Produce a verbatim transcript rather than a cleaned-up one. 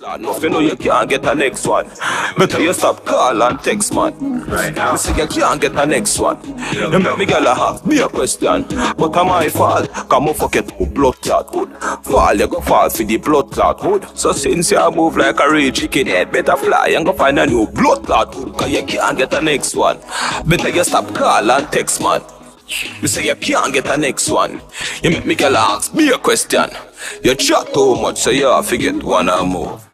start off, you know you can't get a next one. Better you stop call and text, man. Right now. You say you can't get a next one. You make me girl ask me a question, but am I fall? Come on, fuck it, blood clot hood. Fall, you go fall for the blood clot hood. So since you move like a real chicken head, better fly and go find a new blood clot hood, cause you can't get a next one. Better you stop call and text, man. You say you can't get a next one. You make me girl ask me a question. You chat too much, so you have to get one or more.